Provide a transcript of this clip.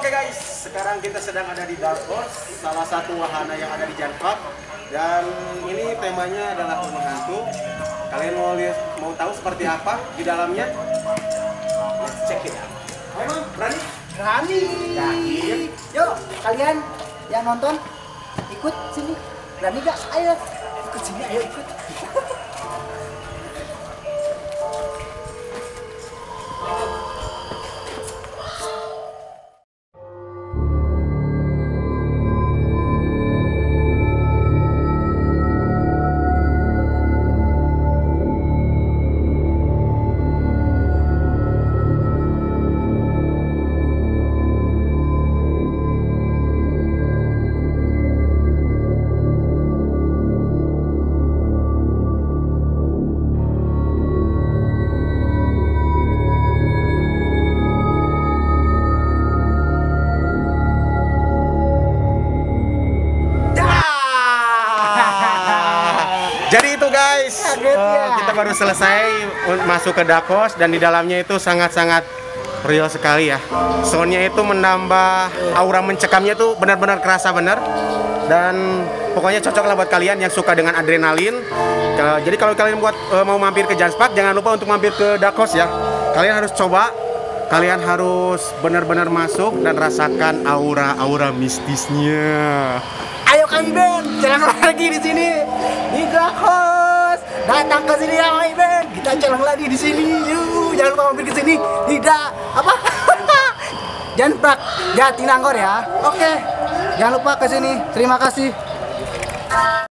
Oke guys, sekarang kita sedang ada di Dark Horse, salah satu wahana yang ada di Janpak. Dan ini temanya adalah rumah hantu. Kalian mau tahu seperti apa di dalamnya? Let's check it out. Ayo, berani? Berani. Yakin? Yuk, kalian yang nonton ikut sini. Berani gak? Ayo ikut sini, ayo ikut. Jadi itu guys, Kaget ya? kita baru selesai masuk ke Dark Horse dan di dalamnya itu sangat-sangat real sekali ya. Soundnya itu menambah aura mencekamnya itu benar-benar kerasa benar. Dan pokoknya cocok lah buat kalian yang suka dengan adrenalin. Jadi kalau kalian mau mampir ke Janpak, jangan lupa untuk mampir ke Dark Horse ya. Kalian harus coba, kalian harus benar-benar masuk dan rasakan aura-aura mistisnya. Ayo Kang Iben, celang lagi di sini di Dark Horse. Datang ke sini ya Kang Iben, kita celang lagi di sini. Yuk, jangan lupa mampir ke sini. Tidak apa? Janpak Jatinangor ya. Oke, jangan lupa ke sini. Terima kasih.